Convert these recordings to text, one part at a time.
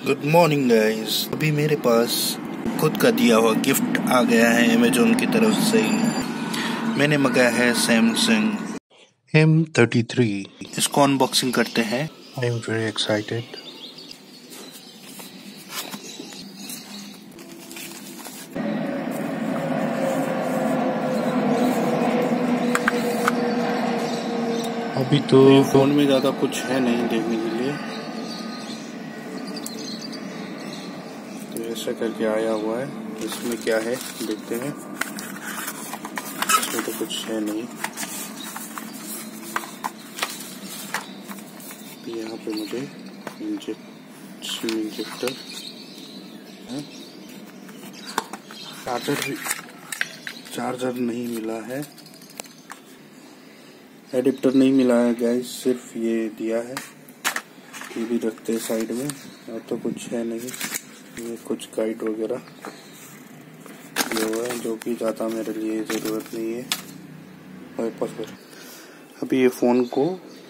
Good morning guys. अभी मेरे पास खुद का दिया हुआ गिफ्ट आ गया है अमेजोन की तरफ से। मैंने मंगाया है सैमसंग M33। इसको अनबॉक्सिंग करते हैं। I am very excited. अभी तो फोन में ज़्यादा कुछ है नहीं देखने के लिए, तो ऐसा करके आया हुआ है। इसमें क्या है देखते हैं। इसमें तो कुछ है नहीं। यहाँ पे मुझे इंजेक्टर है। चार्जर नहीं मिला है, एडिप्टर नहीं मिला है गाइस, सिर्फ ये दिया है। ये भी रखते हैं साइड में, और तो कुछ है नहीं। ये कुछ गाइड वगैरह दिया हुआ है जो कि ज़्यादा मेरे लिए ज़रूरत नहीं है। वापस अभी ये फ़ोन को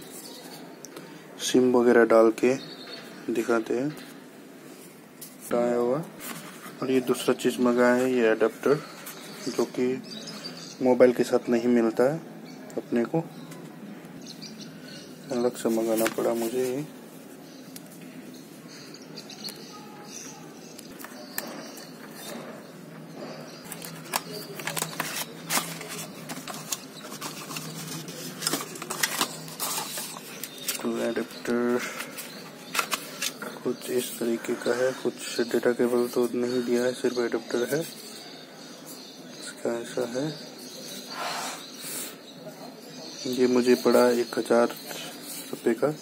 सिम वगैरह डाल के दिखाते हैं। आया हुआ। और ये दूसरा चीज़ मंगाया है, ये एडाप्टर, जो कि मोबाइल के साथ नहीं मिलता है अपने को, अलग से मंगाना पड़ा मुझे ये। तो एडाप्टर कुछ इस तरीके का है, कुछ डेटा केबल तो नहीं दिया है, सिर्फ एडाप्टर है। इसका ऐसा है। ये मुझे पड़ा 1000 रुपये का।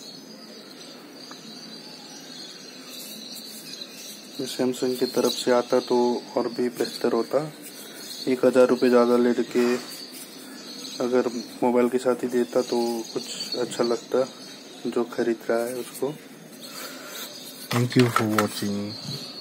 सैमसंग की तरफ से आता तो और भी बेहतर होता। 1000 रुपये ज़्यादा लेके अगर मोबाइल के साथ ही देता तो कुछ अच्छा लगता जो खरीद रहा है उसको। Thank you for watching.